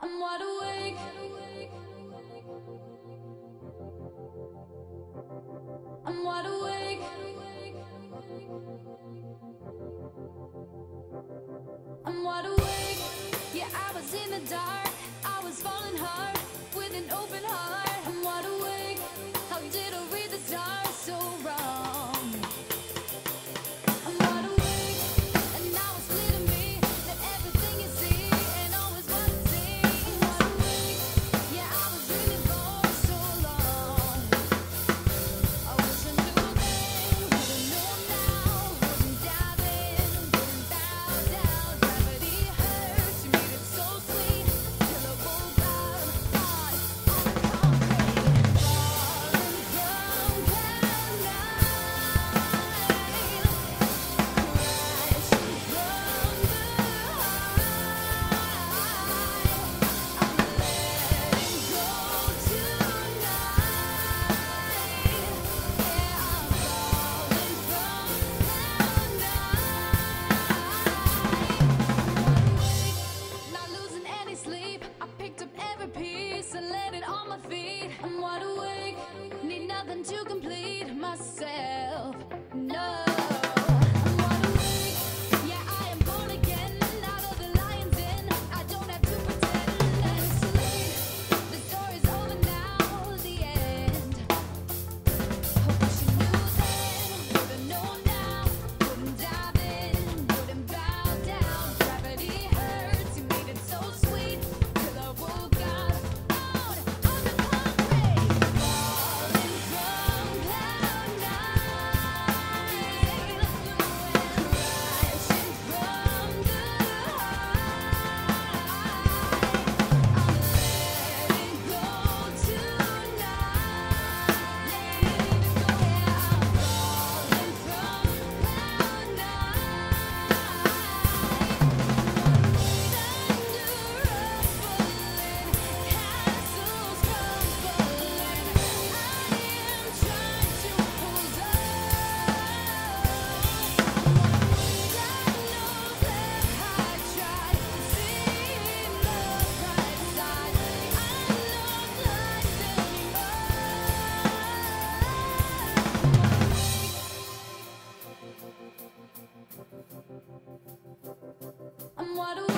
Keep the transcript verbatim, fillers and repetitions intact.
I'm wide awake. I'm wide awake. I'm wide awake. Yeah, I was in the dark. I was falling hard with an open heart. I'm wide awake. How did I read the stars so wrong? I'm wide awake, and now it's clear to me that everything you see ain't always what it seems. I'm wide awake. Yeah, I was dreaming for so long. I wish I knew then, wouldn't know now, wouldn't dive in, wouldn't bow down. Gravity hurts, you made it so sweet till I woke up hard on the concrete, falling from cloud nine, crashing from the high. I'm letting go tonight. Not losing any sleep. I picked up every piece and laid it on my feet. I'm wide awake. Need nothing to complete myself. No. I'm wide awake. Yeah, I am born again. Out of the lion's den. I don't have to pretend and sleep. The story's over now. The end. Wish you knew then, would've known now, wouldn't dive in, wouldn't bow down. Gravity hurts, you made it so sweet till I woke up out on the concrete, falling from cloud nine, crashing from the high. I'm letting go I'm wide awake.